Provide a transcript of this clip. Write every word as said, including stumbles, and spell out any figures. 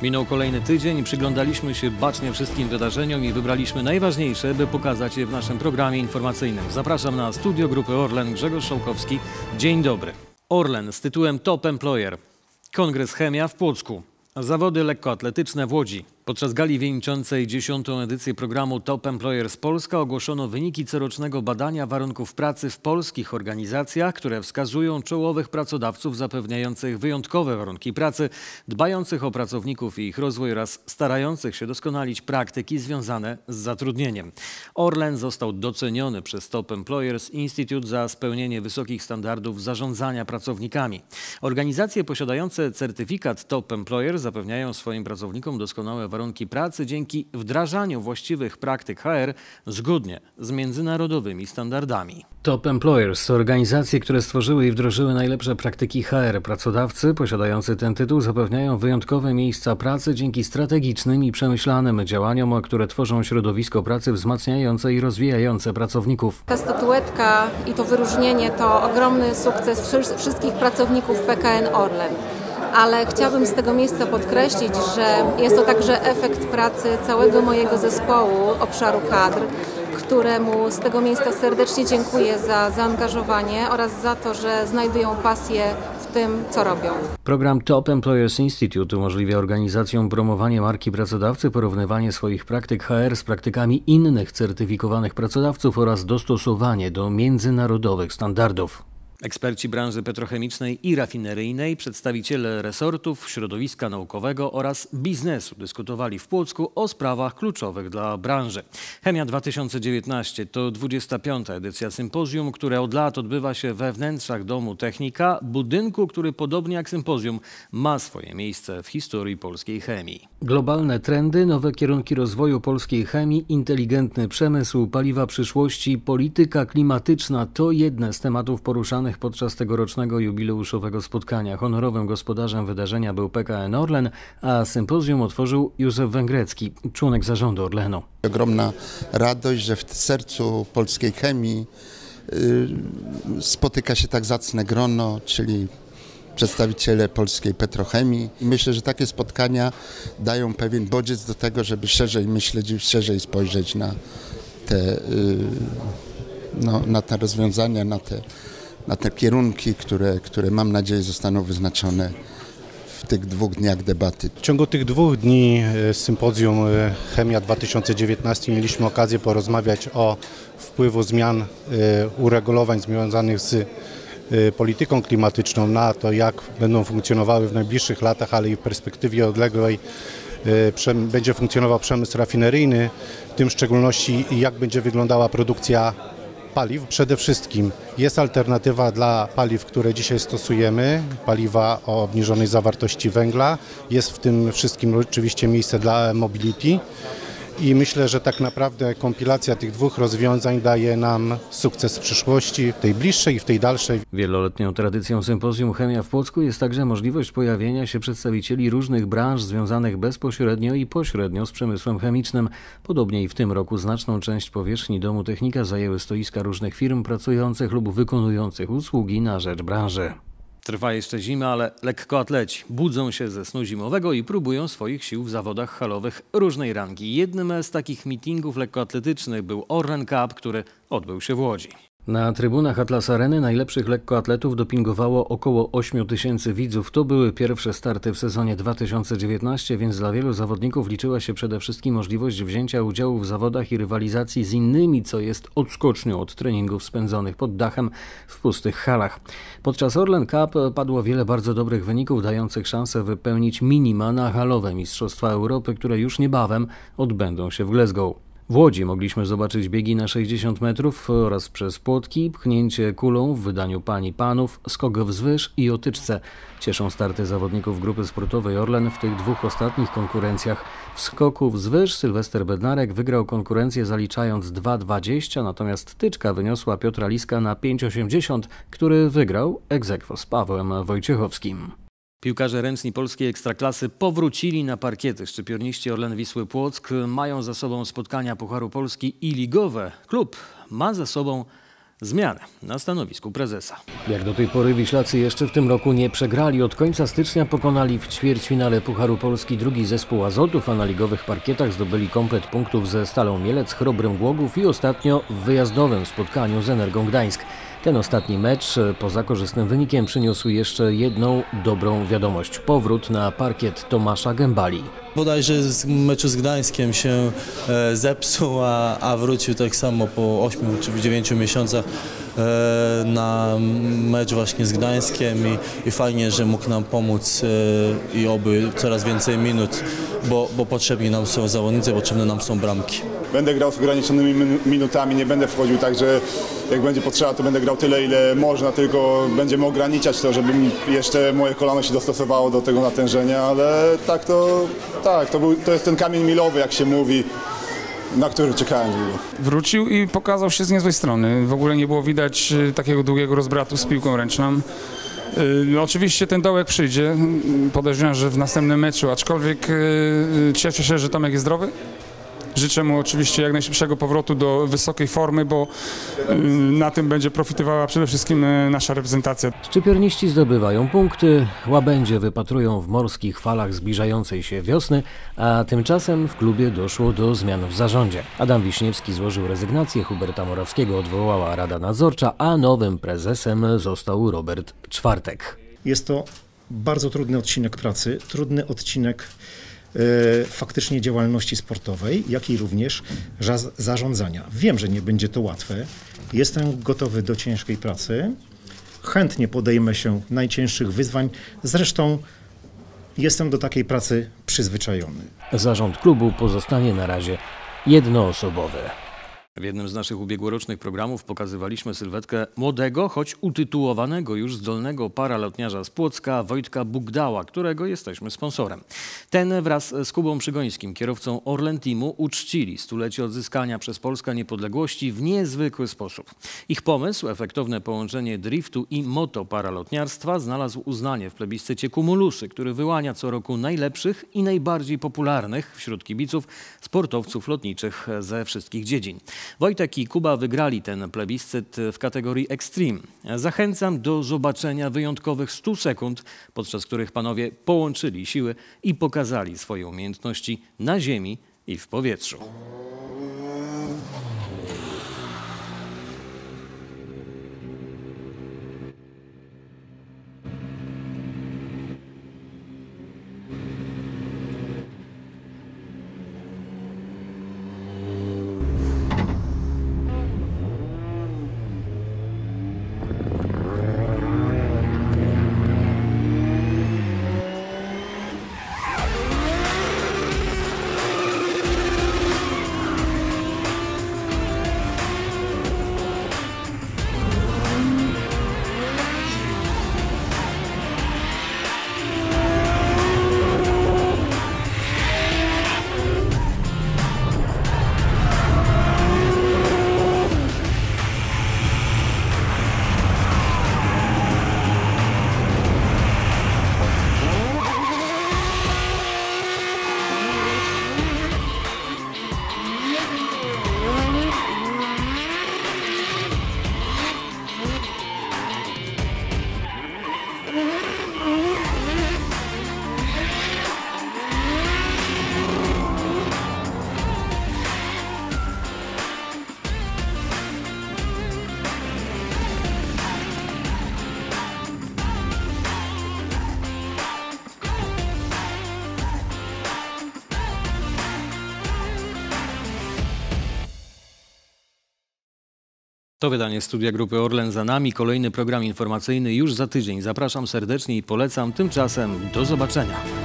Minął kolejny tydzień, przyglądaliśmy się bacznie wszystkim wydarzeniom i wybraliśmy najważniejsze, by pokazać je w naszym programie informacyjnym. Zapraszam na studio Grupy Orlen, Grzegorz Szałkowski. Dzień dobry. Orlen z tytułem Top Employer. Kongres Chemia w Płocku. Zawody lekkoatletyczne w Łodzi. Podczas gali wieńczącej dziesiątą edycję programu Top Employers Polska ogłoszono wyniki corocznego badania warunków pracy w polskich organizacjach, które wskazują czołowych pracodawców zapewniających wyjątkowe warunki pracy, dbających o pracowników i ich rozwój oraz starających się doskonalić praktyki związane z zatrudnieniem. Orlen został doceniony przez Top Employers Institute za spełnienie wysokich standardów zarządzania pracownikami. Organizacje posiadające certyfikat Top Employer zapewniają swoim pracownikom doskonałe warunki pracy dzięki wdrażaniu właściwych praktyk H R zgodnie z międzynarodowymi standardami. Top Employers to organizacje, które stworzyły i wdrożyły najlepsze praktyki H R. Pracodawcy posiadający ten tytuł zapewniają wyjątkowe miejsca pracy dzięki strategicznym i przemyślanym działaniom, które tworzą środowisko pracy wzmacniające i rozwijające pracowników. Ta statuetka i to wyróżnienie to ogromny sukces wszystkich pracowników P K N Orlen. Ale chciałabym z tego miejsca podkreślić, że jest to także efekt pracy całego mojego zespołu obszaru kadr, któremu z tego miejsca serdecznie dziękuję za zaangażowanie oraz za to, że znajdują pasję w tym, co robią. Program Top Employers Institute umożliwia organizacjom promowanie marki pracodawcy, porównywanie swoich praktyk H R z praktykami innych certyfikowanych pracodawców oraz dostosowanie do międzynarodowych standardów. Eksperci branży petrochemicznej i rafineryjnej, przedstawiciele resortów, środowiska naukowego oraz biznesu dyskutowali w Płocku o sprawach kluczowych dla branży. Chemia dwa tysiące dziewiętnaście to dwudziesta piąta edycja sympozjum, które od lat odbywa się we wnętrzach Domu Technika, budynku, który podobnie jak sympozjum ma swoje miejsce w historii polskiej chemii. Globalne trendy, nowe kierunki rozwoju polskiej chemii, inteligentny przemysł, paliwa przyszłości, polityka klimatyczna to jedne z tematów poruszanych podczas tegorocznego jubileuszowego spotkania. Honorowym gospodarzem wydarzenia był P K N Orlen, a sympozjum otworzył Józef Węgrecki, członek zarządu Orlenu. Ogromna radość, że w sercu polskiej chemii yy, spotyka się tak zacne grono, czyli przedstawiciele polskiej petrochemii. I myślę, że takie spotkania dają pewien bodziec do tego, żeby szerzej myśleć, szerzej spojrzeć na te, yy, no, na te rozwiązania, na te na te kierunki, które, które mam nadzieję zostaną wyznaczone w tych dwóch dniach debaty. W ciągu tych dwóch dni sympozjum Chemia dwa tysiące dziewiętnaście mieliśmy okazję porozmawiać o wpływu zmian, uregulowań związanych z polityką klimatyczną na to, jak będą funkcjonowały w najbliższych latach, ale i w perspektywie odległej będzie funkcjonował przemysł rafineryjny, w tym w szczególności jak będzie wyglądała produkcja paliw. Przede wszystkim jest alternatywa dla paliw, które dzisiaj stosujemy, paliwa o obniżonej zawartości węgla. Jest w tym wszystkim oczywiście miejsce dla mobility i myślę, że tak naprawdę kompilacja tych dwóch rozwiązań daje nam sukces w przyszłości, w tej bliższej i w tej dalszej. Wieloletnią tradycją sympozjum Chemia w Płocku jest także możliwość pojawienia się przedstawicieli różnych branż związanych bezpośrednio i pośrednio z przemysłem chemicznym. Podobnie i w tym roku znaczną część powierzchni Domu Technika zajęły stoiska różnych firm pracujących lub wykonujących usługi na rzecz branży. Trwa jeszcze zima, ale lekkoatleci budzą się ze snu zimowego i próbują swoich sił w zawodach halowych różnej rangi. Jednym z takich meetingów lekkoatletycznych był Orlen Cup, który odbył się w Łodzi. Na trybunach Atlas Areny najlepszych lekkoatletów dopingowało około ośmiu tysięcy widzów. To były pierwsze starty w sezonie dwa tysiące dziewiętnastym, więc dla wielu zawodników liczyła się przede wszystkim możliwość wzięcia udziału w zawodach i rywalizacji z innymi, co jest odskocznią od treningów spędzonych pod dachem w pustych halach. Podczas Orlen Cup padło wiele bardzo dobrych wyników, dających szansę wypełnić minima na halowe Mistrzostwa Europy, które już niebawem odbędą się w Glasgow. W Łodzi mogliśmy zobaczyć biegi na sześćdziesiąt metrów oraz przez płotki, pchnięcie kulą w wydaniu pań i panów, skok wzwyż i o tyczce. Cieszą starty zawodników grupy sportowej Orlen w tych dwóch ostatnich konkurencjach. W skoku wzwyż Sylwester Bednarek wygrał konkurencję zaliczając dwa dwadzieścia, natomiast tyczka wyniosła Piotra Liska na pięć osiemdziesiąt, który wygrał ex aequo z Pawłem Wojciechowskim. Piłkarze ręczni polskiej ekstraklasy powrócili na parkiety. Szczypiorniści Orlen Wisły Płock mają za sobą spotkania Pucharu Polski i ligowe. Klub ma za sobą zmianę na stanowisku prezesa. Jak do tej pory Wiślacy jeszcze w tym roku nie przegrali. Od końca stycznia pokonali w ćwierćfinale Pucharu Polski drugi zespół Azotów, a na ligowych parkietach zdobyli komplet punktów ze Stalą Mielec, Chrobrym Głogów i ostatnio w wyjazdowym spotkaniu z Energą Gdańsk. Ten ostatni mecz poza korzystnym wynikiem przyniósł jeszcze jedną dobrą wiadomość. Powrót na parkiet Tomasza Gębali. Bodajże z meczu z Gdańskiem się e, zepsuł, a, a wrócił tak samo po ośmiu czy dziewięciu miesiącach e, na mecz właśnie z Gdańskiem i, i fajnie, że mógł nam pomóc e, i oby coraz więcej minut, bo, bo potrzebni nam są zawodnicy, potrzebne nam są bramki. Będę grał z ograniczonymi minutami, nie będę wchodził tak, że jak będzie potrzeba, to będę grał tyle, ile można, tylko będziemy ograniczać to, żeby jeszcze moje kolano się dostosowało do tego natężenia, ale tak to, tak, to, był, to jest ten kamień milowy, jak się mówi, na który czekałem długo. Wrócił i pokazał się z niezłej strony. W ogóle nie było widać takiego długiego rozbratu z piłką ręczną. Yy, oczywiście ten dołek przyjdzie, podejrzewam, że w następnym meczu, aczkolwiek yy, cieszę się, że Tomek jest zdrowy. Życzę mu oczywiście jak najszybszego powrotu do wysokiej formy, bo na tym będzie profitowała przede wszystkim nasza reprezentacja. Szczypiorniści zdobywają punkty, łabędzie wypatrują w morskich falach zbliżającej się wiosny, a tymczasem w klubie doszło do zmian w zarządzie. Adam Wiśniewski złożył rezygnację, Huberta Morawskiego odwołała Rada Nadzorcza, a nowym prezesem został Robert Czwartek. Jest to bardzo trudny odcinek pracy, trudny odcinek faktycznie działalności sportowej, jak i również zarządzania. Wiem, że nie będzie to łatwe. Jestem gotowy do ciężkiej pracy. Chętnie podejmę się najcięższych wyzwań. Zresztą jestem do takiej pracy przyzwyczajony. Zarząd klubu pozostanie na razie jednoosobowy. W jednym z naszych ubiegłorocznych programów pokazywaliśmy sylwetkę młodego, choć utytułowanego już zdolnego paralotniarza z Płocka, Wojtka Bugdała, którego jesteśmy sponsorem. Ten wraz z Kubą Przygońskim, kierowcą Orlen Teamu, uczcili stulecie odzyskania przez Polskę niepodległości w niezwykły sposób. Ich pomysł, efektowne połączenie driftu i motoparalotniarstwa, znalazł uznanie w plebiscycie Cumulusy, który wyłania co roku najlepszych i najbardziej popularnych wśród kibiców sportowców lotniczych ze wszystkich dziedzin. Wojtek i Kuba wygrali ten plebiscyt w kategorii Extreme. Zachęcam do zobaczenia wyjątkowych stu sekund, podczas których panowie połączyli siły i pokazali swoje umiejętności na ziemi i w powietrzu. To wydanie Studia Grupy Orlen za nami. Kolejny program informacyjny już za tydzień. Zapraszam serdecznie i polecam. Tymczasem do zobaczenia.